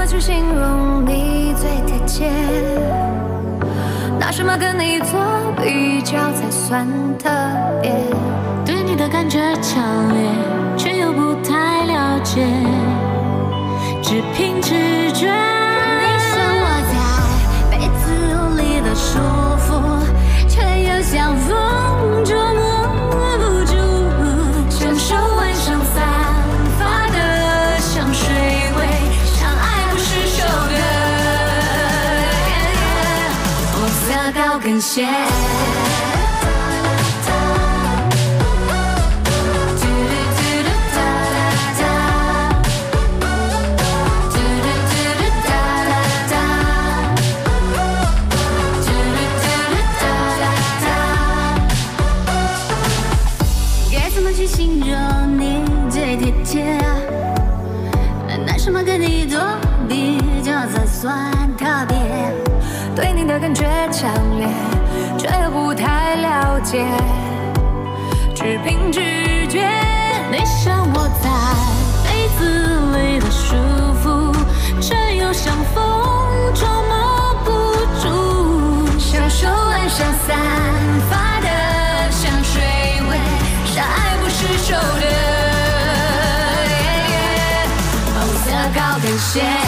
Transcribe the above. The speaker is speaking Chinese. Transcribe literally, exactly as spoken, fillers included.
去形容你最贴切？拿什么跟你做比较才算特别？ 对你的感觉强烈，却又不太了解，只凭直觉。 你像我在被子里的束缚，却又像风捉摸不住，享受晚上散发的香水味，相爱不释手的红色高跟鞋。形容你最贴切，拿什么跟你做比较才算特别？对你的感觉强烈，却又不太了解，只凭直觉。 你像我在被子里的束缚，却又像风捉摸不住， 享受晚上散发的香水味，相爱不释手的红色高跟鞋。